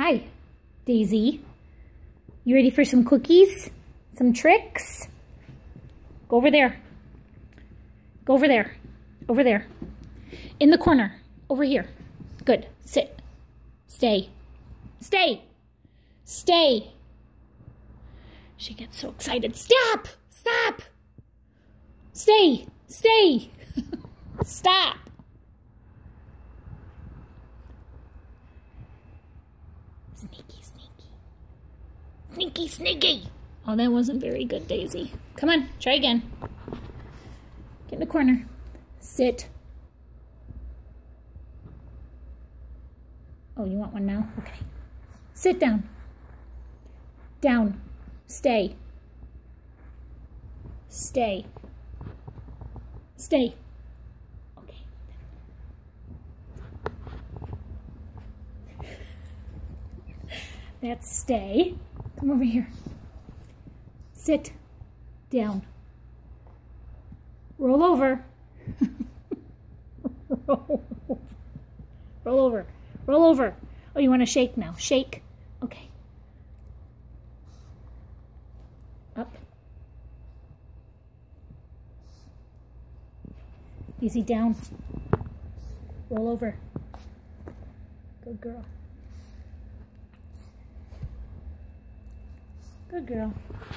Hi, Daisy. You ready for some cookies? Some tricks? Go over there. Go over there. Over there. In the corner. Over here. Good. Sit. Stay. Stay. Stay. She gets so excited. Stop! Stop! Stay! Stay! Stop! Sneaky, sneaky. Sneaky, sneaky! Oh, that wasn't very good, Daisy. Come on, try again. Get in the corner. Sit. Oh, you want one now? Okay. Sit down. Down. Stay. Stay. Stay. Okay. That's stay. Come over here. Sit down. Roll over. Roll over. Roll over. Oh, you want to shake now? Shake. Okay. Up. Easy down. Roll over. Good girl. Good girl.